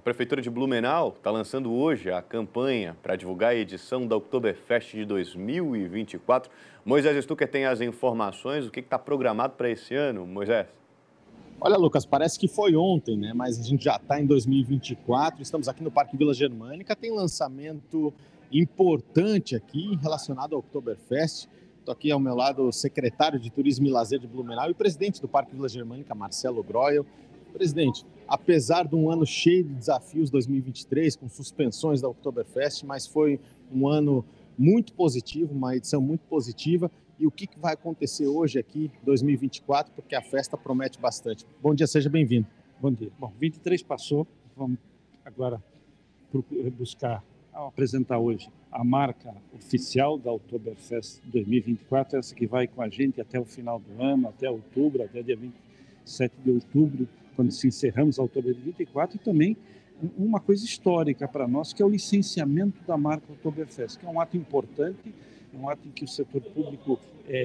Prefeitura de Blumenau está lançando hoje a campanha para divulgar a edição da Oktoberfest de 2024. Moisés Stucker tem as informações, o que está programado para esse ano, Moisés? Olha, Lucas, parece que foi ontem, né? Mas a gente já está em 2024, estamos aqui no Parque Vila Germânica, tem lançamento importante aqui relacionado ao Oktoberfest. Estou aqui ao meu lado o secretário de Turismo e Lazer de Blumenau e o presidente do Parque Vila Germânica, Marcelo Groel. Presidente, apesar de um ano cheio de desafios 2023, com suspensões da Oktoberfest, mas foi um ano muito positivo, uma edição muito positiva. E o que vai acontecer hoje aqui, 2024, porque a festa promete bastante. Bom dia, seja bem-vindo. Bom dia. Bom, 23 passou, vamos agora buscar apresentar hoje a marca oficial da Oktoberfest 2024, essa que vai com a gente até o final do ano, até outubro, até dia 27 de outubro, quando se encerramos a Oktober de 24, e também uma coisa histórica para nós, que é o licenciamento da marca Oktoberfest, que é um ato importante, é um ato em que o setor público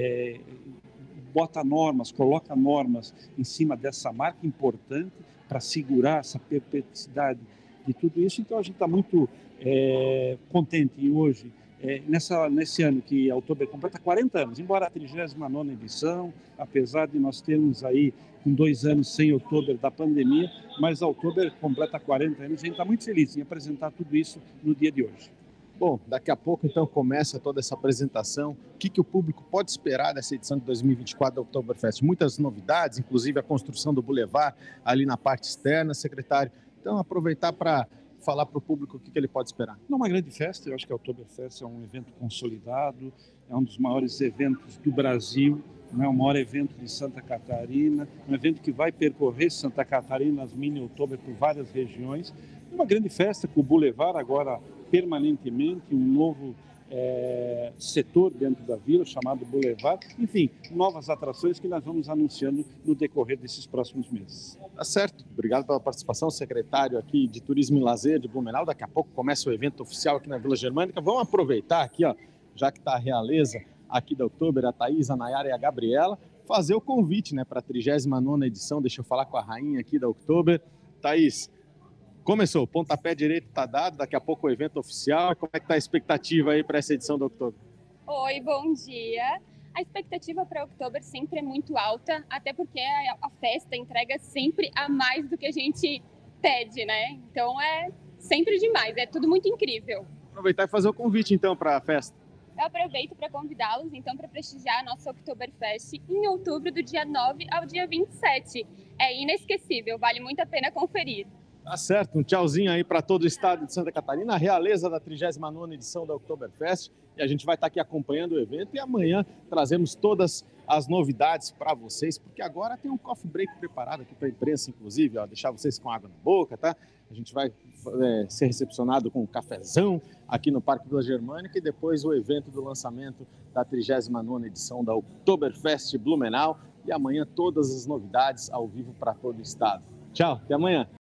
bota normas, coloca normas em cima dessa marca importante para segurar essa perpetuidade de tudo isso. Então a gente está muito contente em hoje, nesse ano que a Oktober completa 40 anos, embora a 39ª edição, apesar de nós termos aí com 2 anos sem Oktober da pandemia, mas a Oktober completa 40 anos e a gente está muito feliz em apresentar tudo isso no dia de hoje. Bom, daqui a pouco então começa toda essa apresentação. O que o público pode esperar dessa edição de 2024 da Oktoberfest? Muitas novidades, inclusive a construção do Boulevard ali na parte externa, secretário. Então aproveitar para falar para o público o que ele pode esperar. Uma grande festa, eu acho que a Oktoberfest é um evento consolidado, é um dos maiores eventos do Brasil, é o maior evento de Santa Catarina, um evento que vai percorrer Santa Catarina, as mini Oktober por várias regiões. Uma grande festa com o Boulevard agora permanentemente, um novo setor dentro da vila chamado Boulevard. Enfim, novas atrações que nós vamos anunciando no decorrer desses próximos meses. Tá certo. Obrigado pela participação, secretário aqui de Turismo e Lazer de Blumenau. Daqui a pouco começa o evento oficial aqui na Vila Germânica. Vamos aproveitar aqui, ó, já que está a realeza aqui da Oktober, a Thaís, a Nayara e a Gabriela, fazer o convite, né, para a 39ª edição. Deixa eu falar com a rainha aqui da Oktober. Thaís, começou, o pontapé direito está dado, daqui a pouco o evento oficial. Como é que está a expectativa aí para essa edição da Oktober? Oi, bom dia. A expectativa para Oktober sempre é muito alta, até porque a festa entrega sempre a mais do que a gente pede, né? Então é sempre demais, é tudo muito incrível. Aproveitar e fazer o convite então para a festa. Eu aproveito para convidá-los então para prestigiar a nossa Oktoberfest em outubro, do dia 9 ao dia 27. É inesquecível, vale muito a pena conferir. Tá certo, um tchauzinho aí para todo o estado de Santa Catarina, a realeza da 39ª edição da Oktoberfest. E a gente vai estar aqui acompanhando o evento e amanhã trazemos todas as novidades para vocês, porque agora tem um coffee break preparado aqui para a imprensa, inclusive, ó, deixar vocês com água na boca, tá? A gente vai ser recepcionado com um cafezão aqui no Parque Vila Germânica e depois o evento do lançamento da 39ª edição da Oktoberfest Blumenau. E amanhã todas as novidades ao vivo para todo o estado. Tchau, até amanhã.